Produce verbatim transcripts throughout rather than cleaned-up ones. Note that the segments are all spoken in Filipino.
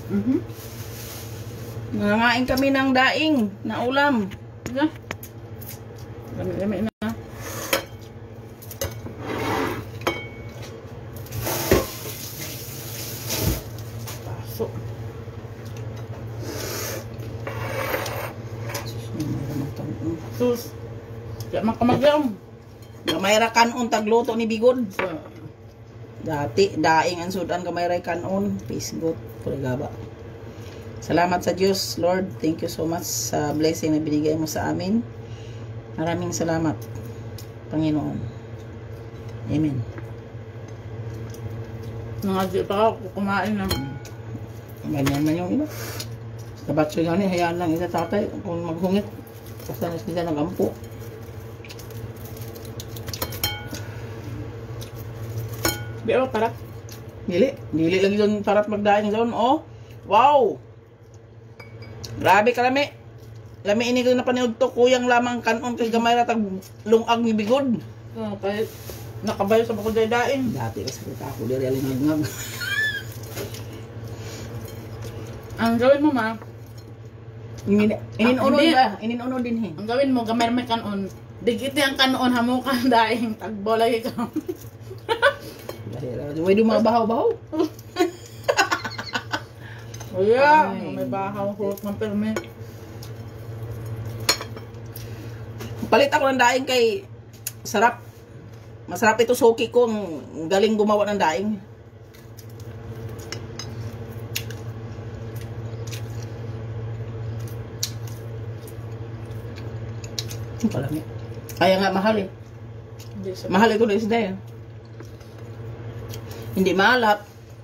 Mhm. Nangangain kami ng daing na ulam. Yeah. Lami-lami na. Paso. Sus. Kaya makamagam. Gamay ra kanon tagluto ni Bigod. Dati daing ang sudan gamay ra kanon. Pisgot pulgaba. Salamat sa Diyos, Lord. Thank you so much sa blessing na binigay mo sa amin. Maraming salamat, Panginoon. Amen. Nangadyo pa ako kumain ng... Ganyan man yung iba. Sa batso nga ni, hayaan lang isa tatay kung maghungit. Basta na sila nag-ampo. Di ba parat? Dili. Dili lagi doon parat magdaing doon. Oh, wow! Grabe ka lami. Lami ini ko napaniod to. Kuyang lamang kanon kay gamay ra tag lungag ni Bigod. Oh, kahit nakabayo sa bakod daing. Dati kasi kita ako diri alingag-ngag. Ang gawin mo ma, Inin ininuno hindi. ba? Ininuno din he. ang gawin mo, gamay may kanon. Digiti ang kanon, hamukan daing, tagbo lagi ka. Way do mga bahaw-bahaw. Oh yeah, Ay. may bahaw, hurot ng perme. Palit ako ng daing kay sarap. Masarap ito suki ko. Ang galing gumawa ng daing. Ang palami. Kaya nga mahal eh. Hindi sa... Mahal ito na isda eh. Hindi malat.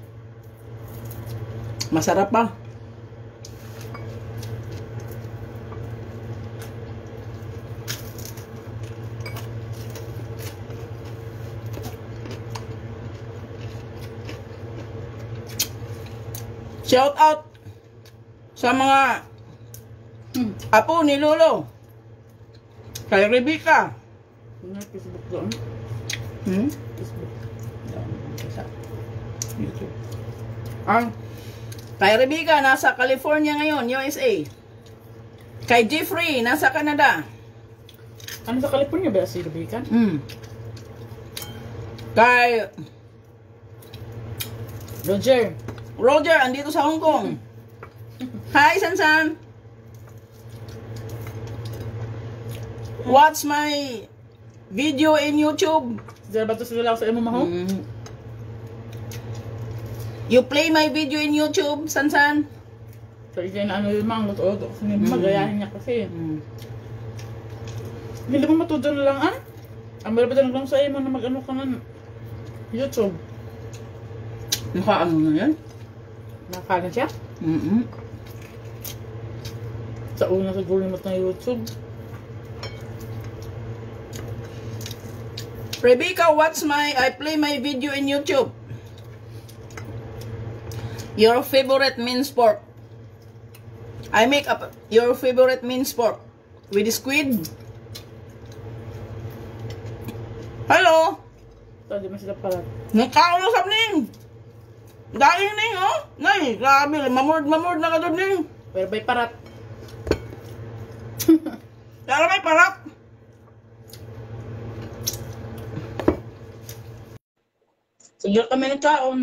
Masarap pa. Shout out sa mga Hmm. apo ni Lolo. Kay Rebecca. Ano yung Facebook doon? Hmm? Facebook. Sa YouTube. Ah, Kay Rebecca, nasa California ngayon, U S A. Kay Jeffrey, nasa Canada. ano sa California ba si Rebecca? Hmm. Kay Roger. Roger, andito sa Hong Kong. Hi, Sansan. Watch my video in YouTube. Diyan ba ito sila sa imo maho? Mm. You play my video in YouTube, Sansan. So, igen ano yung mga luto-luto. Kasi mm. magayahin niya kasi. Mm. Hindi mo matuto na lang ah? Ang meron ba lang sa imo na mag-ano ka ng YouTube? Naka ano na yan? Nakakain siya? Mm-mm. Sa una siguro mo na YouTube. Rebecca, watch my, I play my video in YouTube. Your favorite minced pork. I make up your favorite minced pork with squid. Hello. So, di mo sila pala. Nagkakausap ning. Dahil ning, oh. Nay, grabe. Mamord, mamord na ka doon ning. Pero bay parat. Dala may parak. Sige kami ng kaon.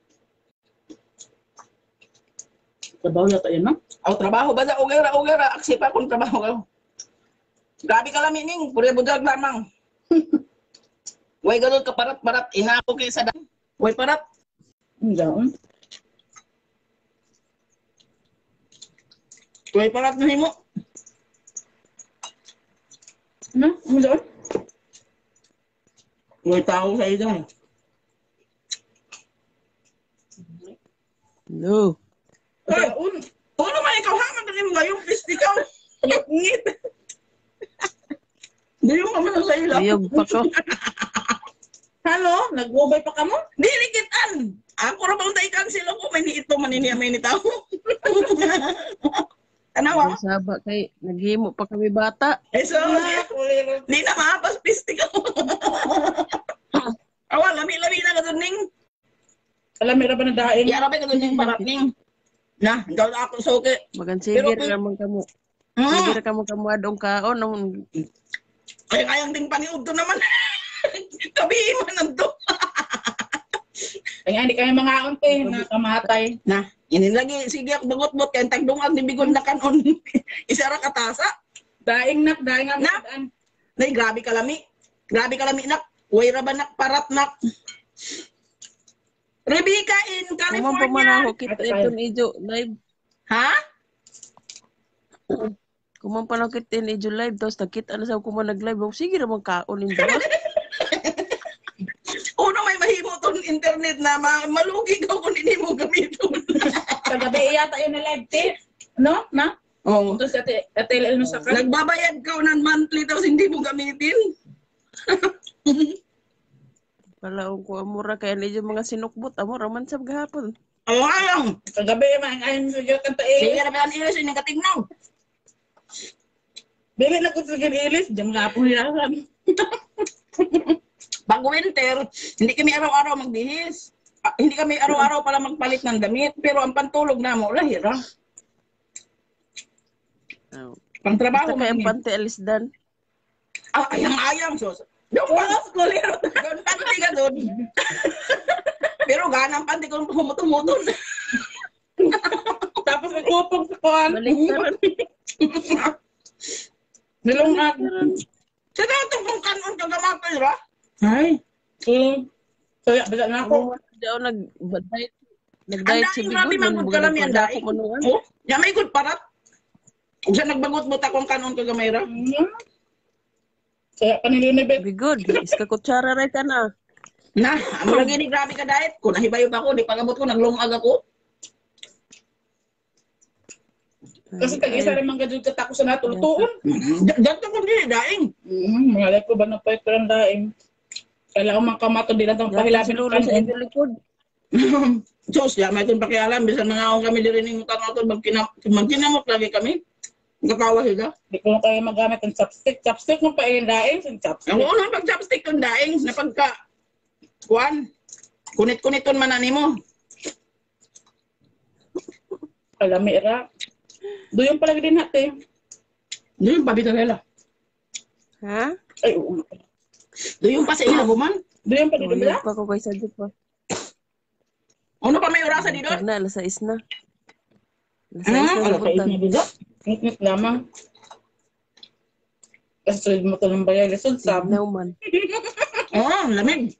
Trabaho yata yun, no? Aw, trabaho ba sa ugera, ugera. Aksipa kung trabaho ka. Grabe ka lami ning. Pure budag lamang. Way ganun ka parat-parat. Inako kayo sa dam. Way parat. Ang daon. Way parat na himo. Ano? Ang daon? Way tao sa iyo. Hello. Ay, un, uno man ikaw haman rin mo ngayong list ikaw. Ngit. Hindi mo naman sa ilo. Ayog pa ko. Hello, nag-ubay pa ka mo? Di, likitan. Ako ra ba unta i-cancel ako? May ni ito, maniniya, may ni tao. Tanawa? Saba kay naghimo pa kami bata. Eh, so, di na maapas pisti ka. Awa, lami-lami na ka doon, Ning. Alam, meron ba na daing? Yara ba ka doon yung parat, Ning? Na, daw na ako suki. Magan Pero sige kung- ramang kamo. Mm. Sige ra kamo kamo adong kaon ang Ay, ayang ding paniud to naman. Kabihin mo nanto. Kaya hindi kami mga unti, mga kamatay. Na, ini lagi sige ako bangot-bot kay tagdungan ni bigon na kanon. Isa ra katasa. Daing nak, daing ang Nak. nak. Nay, grabe kalami. Grabe kalami nak. Way ra ba nak parat nak. Rebecca in kumang California. pamanaho kita Ate Kyle. iton ijo live. Ha? Kumang panaw kita in ijo live tapos nakita na sa kumang nag-live. Oh, sige ramang kaon in daw. Uno may mahimo ton internet na ma malugi ka kung hindi mo gamiton. Kagabi yata yun na live tip. No? Na? Oh. Ito sa ate, ate Lel no sa kan. Nagbabayad ka ng monthly tapos hindi mo gamitin. Palaong ko amura kaya niyo mga sinukbot amura man sab gahapon. Oh, ayang. Kagabi man ayon sa jud kanta Sige eh. ra ba ang ilos yung katignaw. Dili na ko sa gilis, jam nga po hilasan. Pag winter, hindi kami araw-araw magbihis. Ah, hindi kami araw-araw pala magpalit ng damit. Pero ang pantulog na mo, lahira. Oh. Pang trabaho Basta kay ang man. pante alisdan. Ah, ayang-ayang. So, yung wala skulero. Doon panty ka doon. Pero ganang panty kung humutumuton. Tapos nag-upog sa kuhan. Balik na ron. Nilungag. Sa dato kung kanon ka gamapil, ra? Ay. So, kaya bisa na ako. Ako daw nag diet Ang nag-diet si daing Bigon grabe magod ka lang yan, daing. manuan. Oh, yan may good parat. Kung siya nagbangot mo takong kanon ka gamay, ra? Mm. Kaya kanilunibet. Bigon, iska kutsara ray ka na. Na, amo lagi ni grabe ka diet. Kung nahibayo pa ako, di pagabot ko, naglungag ako. Kasi tag-isa rin mga gadyo katako sa natulutuon. Dato ko din, daing. Mm, mga like ko ba na pwede ko lang daing. Kailangan mga kamato din lang itong pahilapin ng Siguro sa kanin. inyong likod. Diyos, ya, may itong pakialam. Bisa mga akong kami din yung tanong ito. Magkinamot lagi kami. Nagkatawa sila. Hindi ko lang kayo magamit ng chopstick. Chopstick mo pa yung daing, yung chopstick. Ang unang pag-chopstick yung daing, na pagka, kuwan, kunit-kuniton man ani mo. Kalami ra. Doon pala din natin. Doon yung pabitarela. Ha? Ay, oo. Doon yung pa sa ilaguman. Doon pa din Uy, ba? pa ko kay sadyo pa. Ano pa may orasa di doon? Na, alas sais na. Alas Ah, sais na Ano sa kayo buntag. na dito? Ngit-ngit lamang. Kasi tulad mo ito ng bayay. Lisod sa Tignaw man. Oo, oh, lamig.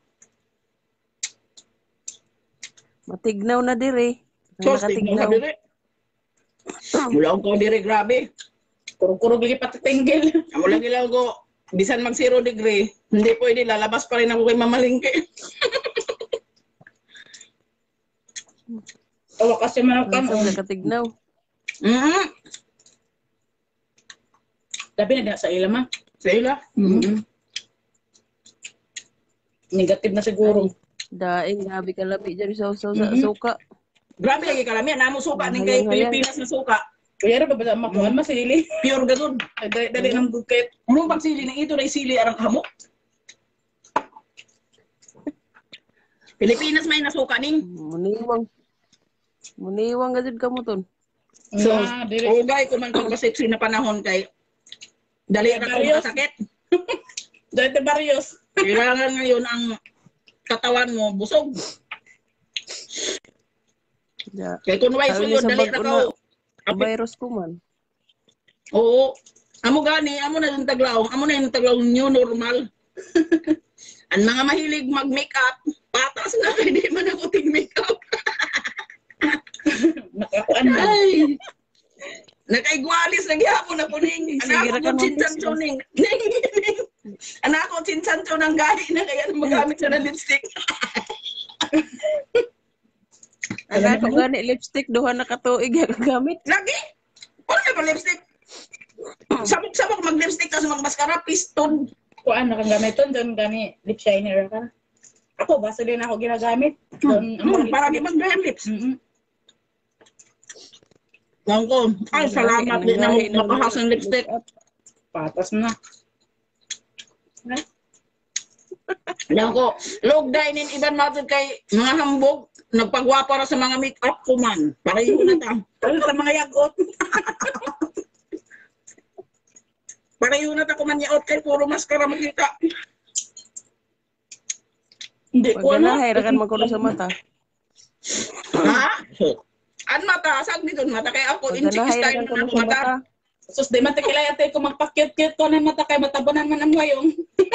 Matignaw na dire. Diyos, tignan Nakatignaw. ka diri. Mula akong ko diri, grabe. kurog-kurog lagi pati tinggil. Amo lagi lang ko, bisan mag zero degree, hindi pwede, lalabas pa rin ako kay mamalingke. Tawa kasi man Ang ang nakatignaw. Mm-hmm. Labi na diha sa ila ma. Sa ila. Mm-hmm. Negative na siguro. Daing, grabe ka labi dyan sa sa sa Mhm. suka. Grabe lagi kalami, namo suka ning Hayang, kay hayang. Pilipinas na suka. Kaya rin ba ba makuhan masili? Pure gano'n. Ay, Dali, dali ng bukit. Anong pagsili na ito na isili arang hamok? Pilipinas may nasuka ning. Muniwang. Muniwang ka dyan ka mo ton. So, Ah, dili. ugay ko man pagka-sexy na panahon kay dali na ko Barrios. sakit. Dati Barrios. Kailangan ngayon ang katawan mo busog. Ja. Kaya kung wais Sabi yun, niya sa dali bag na ko ka. na, virus ko man. Oo. Amo gani, amo na yung taglaw. Amo na yung taglaw new normal. Ang mga mahilig mag-makeup, patas na kay di man ako tig-makeup. Nakakuan na. Ay! Nakaigwalis na gihapon na puning. Sige, Anak ra ka ko chinsancho mag-business. ning. Ning, ning. Anak ko chinsancho ng gahi na kaya magamit siya ng lipstick. Ana ko gani lipstick duha na katuig gagamit. Lagi! Ano ka ba lipstick? Sabok-sabok mag-lipstick tapos mag-mascara, piston. Kuan na kang gamiton doon gani lip shiner ka. Ako basta din ako ginagamit. Doon Hmm, para di mag-dry lips. Mm. Lang ko, ay salamat din na makahas ng lipstick. Patas na. Lang ko, log dahil in iban matod kay mga hambog. nagpagwapa ra sa mga make-up ko man. Pareho na ta. Pareho sa mga yagot. Pareho na ta ko man yaot kay puro maskara makita. Hindi ko ano. Pagkanahay, rakan magkuno sa mata. Ha? An mata, saan dito mata kay ako inchik Pagkanahay, style rakan na kuno ako sa mata. mata. Sus, di man tikilay ate ko magpakyut-kyut ko na mata kay matabunan man ang ngayong.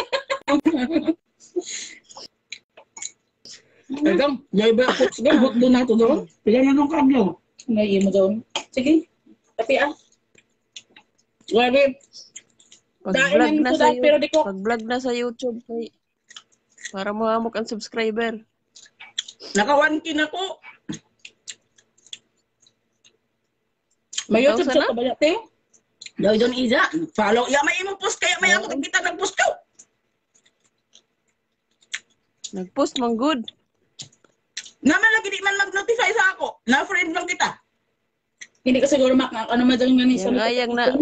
Egang, jay ba ako sige, hot doon nato doon. Pila na nung kablo. Ngayon mo doon. Sige. Tapi ah. Wagi, Pag-vlog Dainan na ko sa daw, pero di ko. Pag-vlog na sa YouTube kay para mahamok ang subscriber. naka one K na ko. May YouTube Tausan siya na? ka ba ate? Daw doon Iza. Follow. Ya may imo post kaya may ako kita nag-post ko. Nag-post man good. Naman lagi di man mag-notify sa ako. Na friend lang kita. Hindi ka siguro mak ano madang nga ni sa Yang ayang na.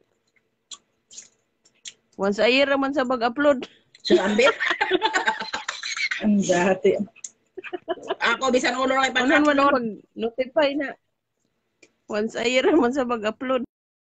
Once a year naman sa bag-upload. Sa ambit. Ang dati. Ako bisan ulo lang Ano man ipag-upload. pag-notify na. Once a year naman sa bag-upload.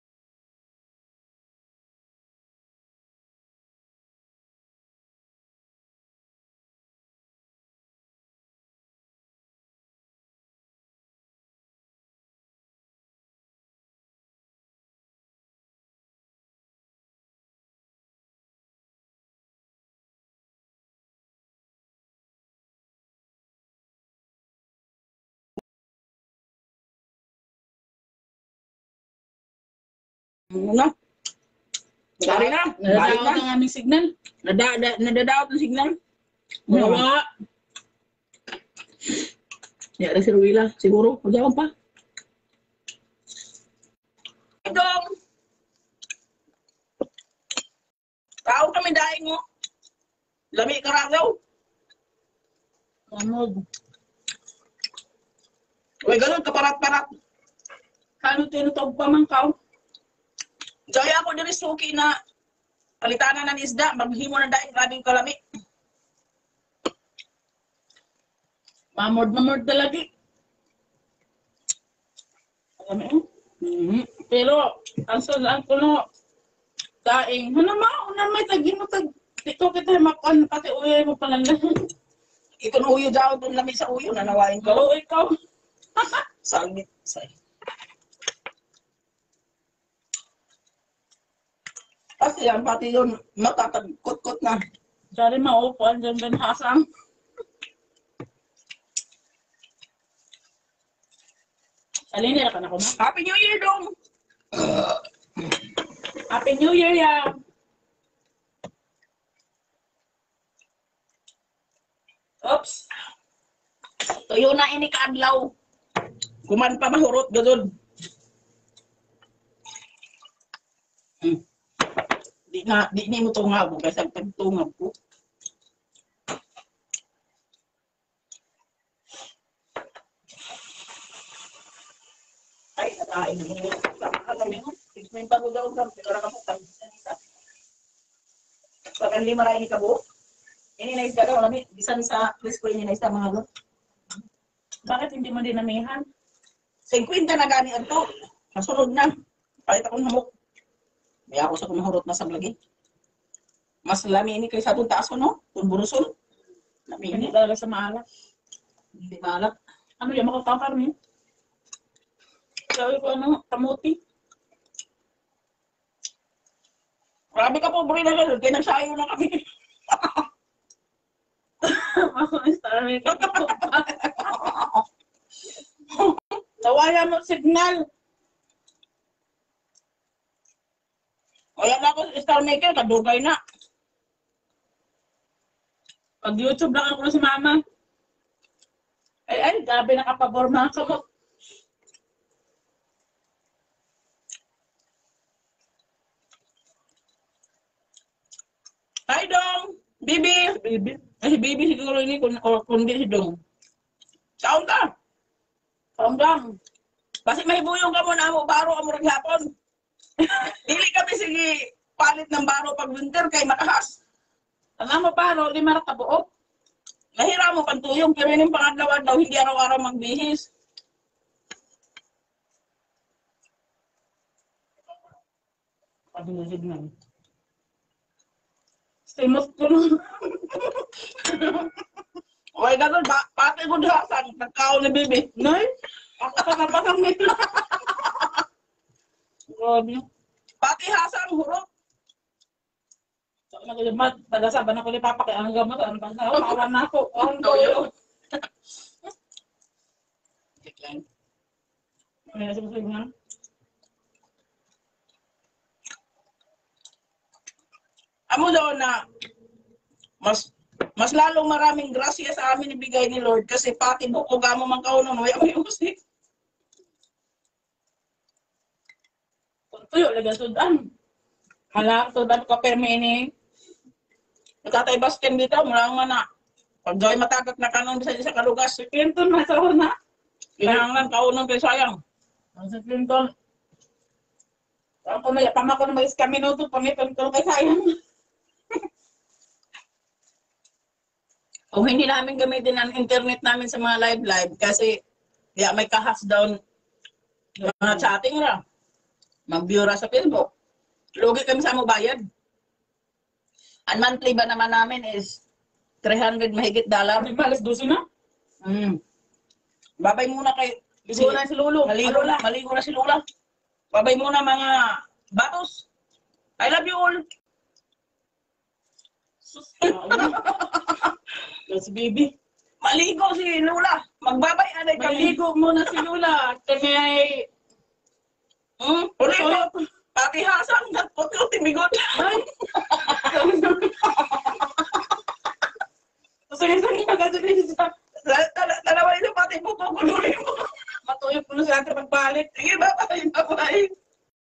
Ano? Dari na. Balik Nadadaot na. ang aming signal. Nada, da, nadadaot ng signal. Wala. Ya, si Ruila. Siguro. Magawang pa. Idong. Tao kami daing mo. Lami karagaw. Amod. Uy, ganun, kaparat-parat. Kano tinutog pa man ka? Gaya ako diri suki na palitanan ng isda. Maghimo na daing grabing kalami. Mamord mamord talaga. Alam mo? Mm-hmm. Pero ang sadaan ko no daing. Ano ma? Una may tagi mo tag dito kita makan pati uwi mo pala lang. Ikon uyo daw doon lami sa uyo. Nanawain ko. Oo, ikaw. Salmit. Say. Kasi yan, pati yun, matatagkot-kot na. Dari maupuan dyan Ben Hasang. Alin nila ka na ko ma? Happy New Year, dong! Happy New Year ya! Oops! Tuyo na ini kaadlaw. Kuman pa mahurot, gazod. Hmm. Di na, di ni mo tungab, kasi ang pagtungab ko. Ay, nakain mo. Alam mo, may pagugawag lang, pero nakaputang. Pag ang lima rin ikabo, ini na isda daw, alam mo, bisan sa Crisco, ini na isda mga lo. Bakit hindi mo dinamihan? fifty na gani ato. Masunod na. Palit akong hamok. May ako sa kumahurot na sa lagi. Mas lami ini kaysa itong taas ko, no? Itong buruson. Lami Hindi ini. talaga sa maalat. Hindi maalat. Ano yung makakakar niyo? Sabi ko ano, kamuti. Grabe ka po, buri na gano'n. Kaya nagsayo na kami. Sorry ka po. Nawala mo signal. Kaya na ako sa Star Maker, kadugay na. Pag YouTube lang ako si mama. Ay, ay, grabe nakapaborma ako. Hi, Dong! Bibi! Baby. Ay, si Bibi siguro ini, kung, o kundi si Dong. Kaon ka! Kaong lang. Kasi may buyong ka mo na mo, baro ka mo rin hapon. Dili kami sige palit ng baro pag winter kay matahas. Alam mo pa, no, lima ra kabuok. Nahira mo pantuyong, pero yung pangatlawan daw, hindi araw-araw magbihis. Paglusid na. Simot ko nun. Okay, ganun, ba, pati ko dasan, nagkaon ni Bibi. Nay, ako pa napasang may Grabe. Pati hasan, hurot. So, nagulmat, pag-asaban ako ni Papa, kaya ang gamot, ano pa sa kawan na ako. Ang toyo. Ano yung sumusig nga? Amo daw na, mas mas lalong maraming grasya sa amin ibigay ni Lord kasi pati buko gamo man kaunon, wala may usik. Tuyo, lagang sudan. Hala, sudan ko permini. Nagkatay basken dito, mula nga na. Pag daway matagak na kanon sa isa kalugas, Si Clinton, nasa na. kinahanglan kaunon kay sayang. Ang si Clinton. Ako na, pama ko na may iskaminuto, pangiton ko kay sayang. Kung hindi namin gamitin ang internet namin sa mga live-live kasi yeah, may kahas down mga chatting ra. Mag-view ra sa Facebook. Lugi kami sa mo bayad. Ang monthly ba naman namin is three hundred mahigit dollar. Di ba, alas dosi na? Mm. Babay muna kay Ligo na si Lolo. Maligo na, maligo na si Lola. Babay muna mga batos. I love you all. Si Bibi. Maligo si Lola. Magbabay anay kami. Maligo muna si Lula. Kami ay... Hmm? Ulit. Pati hasang nagputlo timigot. Ay! Sige-sige, magkasulit siya. Dalawa ito pati buko ko mo. Matuyok ko na sa atin pagbalik. Sige, bye-bye. Bye-bye.